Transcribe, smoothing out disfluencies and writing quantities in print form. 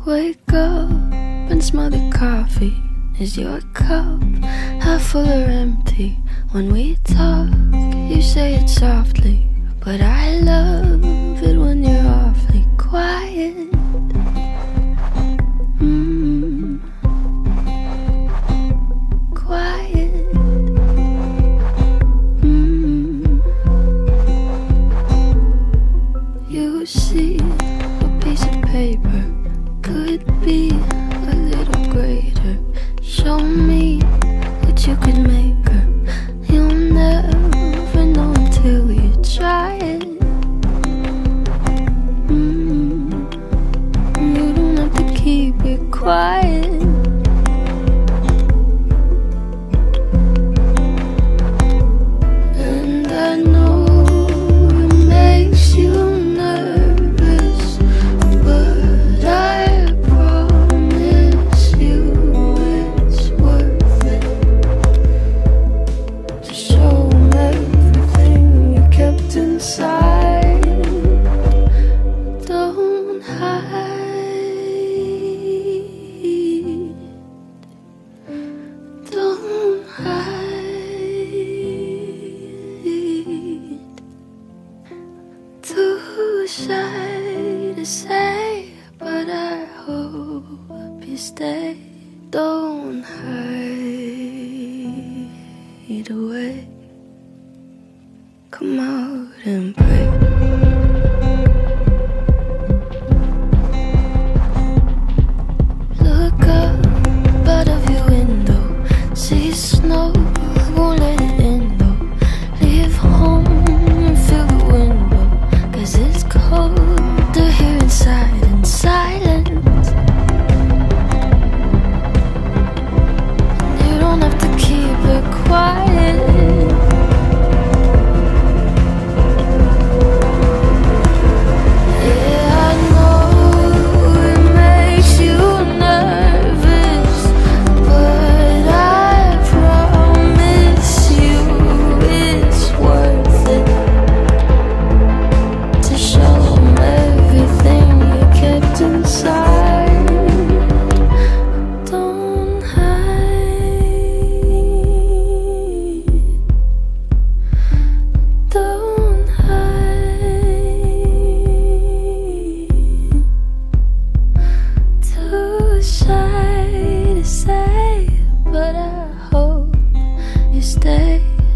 Wake up and smell the coffee. Is your cup half full or empty? When we talk, you say it softly, but I love it when you're awfully quiet. Quiet. You see, a piece of paper could be a little greater. Show me what you could make her. You'll never know until you try it. You don't have to keep it quiet. And I know it makes you nervous, but I promise you it's worth it to show 'em everything you kept inside. Don't hide, don't hide. Too shy to say, but I hope you stay. Don't hide away. Come out and play. Look up out of your window, see snow, won't let it in though. Leave home and fill the window, 'cause it's colder here inside in silence. You don't have to keep it quiet. Yeah, I know it makes you nervous, but I promise you it's worth it to show 'em everything you kept inside. Don't hide, don't hide. Too shy to say, but I hope you stay.